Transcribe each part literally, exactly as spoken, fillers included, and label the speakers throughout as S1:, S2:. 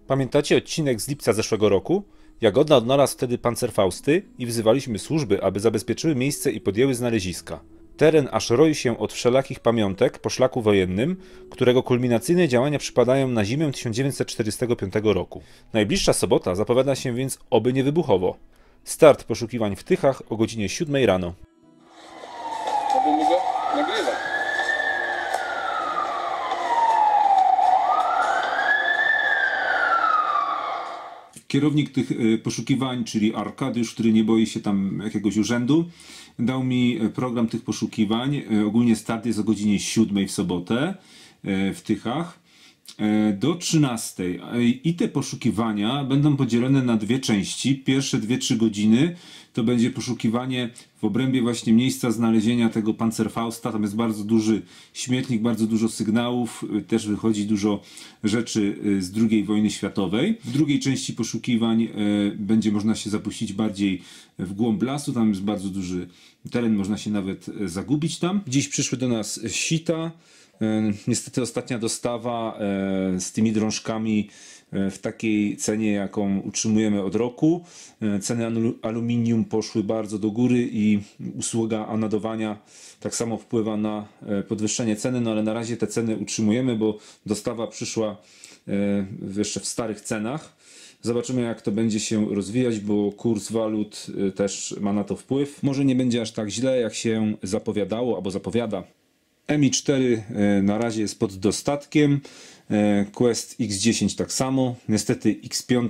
S1: Pamiętacie odcinek z lipca zeszłego roku? Jagoda odnalazł wtedy pancerfausty i wzywaliśmy służby, aby zabezpieczyły miejsce i podjęły znaleziska. Teren aż roi się od wszelakich pamiątek po szlaku wojennym, którego kulminacyjne działania przypadają na zimę tysiąc dziewięćset czterdziestego piątego roku. Najbliższa sobota zapowiada się więc oby niewybuchowo. Start poszukiwań w Tychach o godzinie siódmej rano.
S2: Będę go nagrywać.
S1: Kierownik tych poszukiwań, czyli Arkadiusz, który nie boi się tam jakiegoś urzędu, dał mi program tych poszukiwań. Ogólnie start jest o godzinie siódmej w sobotę w Tychach do trzynastej. I te poszukiwania będą podzielone na dwie części. Pierwsze dwie trzy godziny to będzie poszukiwanie w obrębie właśnie miejsca znalezienia tego Panzerfausta. Tam jest bardzo duży śmietnik, bardzo dużo sygnałów, też wychodzi dużo rzeczy z drugiej wojny światowej. W drugiej części poszukiwań będzie można się zapuścić bardziej w głąb lasu. Tam jest bardzo duży teren, można się nawet zagubić tam. Dziś przyszły do nas sita. Niestety ostatnia dostawa z tymi drążkami w takiej cenie, jaką utrzymujemy od roku. Ceny aluminium poszły bardzo do góry i usługa anadowania tak samo wpływa na podwyższenie ceny, no ale na razie te ceny utrzymujemy, bo dostawa przyszła jeszcze w starych cenach. Zobaczymy, jak to będzie się rozwijać, bo kurs walut też ma na to wpływ. Może nie będzie aż tak źle, jak się zapowiadało albo zapowiada. M I cztery na razie jest pod dostatkiem, Quest X dziesięć tak samo, niestety X pięć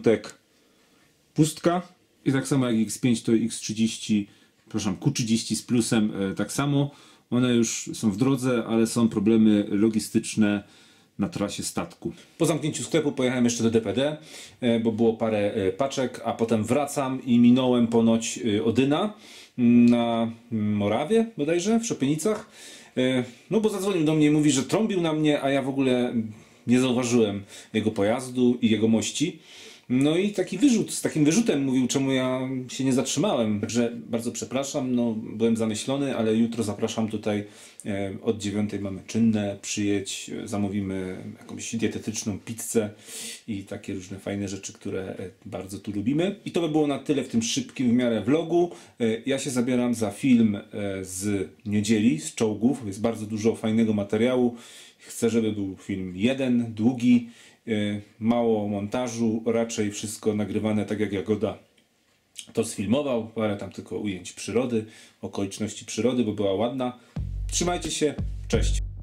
S1: pustka i tak samo jak X pięć to X trzydzieści, przepraszam, Q trzydzieści z plusem tak samo. One już są w drodze, ale są problemy logistyczne na trasie statku. Po zamknięciu sklepu pojechałem jeszcze do D P D, bo było parę paczek, a potem wracam i minąłem ponoć Odyna na Morawie bodajże, w Szopienicach. No bo zadzwonił do mnie i mówi, że trąbił na mnie, a ja w ogóle nie zauważyłem jego pojazdu i jego mości. No i taki wyrzut, z takim wyrzutem mówił, czemu ja się nie zatrzymałem. Także bardzo przepraszam, no byłem zamyślony, ale jutro zapraszam tutaj e, od dziewiątej mamy czynne, przyjedź, zamówimy jakąś dietetyczną pizzę i takie różne fajne rzeczy, które bardzo tu lubimy. I to by było na tyle w tym szybkim w miarę vlogu. E, ja się zabieram za film e, z niedzieli, z czołgów. Jest bardzo dużo fajnego materiału. Chcę, żeby był film jeden, długi, mało montażu, raczej wszystko nagrywane tak jak Jagoda to sfilmował, parę tam tylko ujęć przyrody, okoliczności przyrody, bo była ładna. Trzymajcie się, cześć!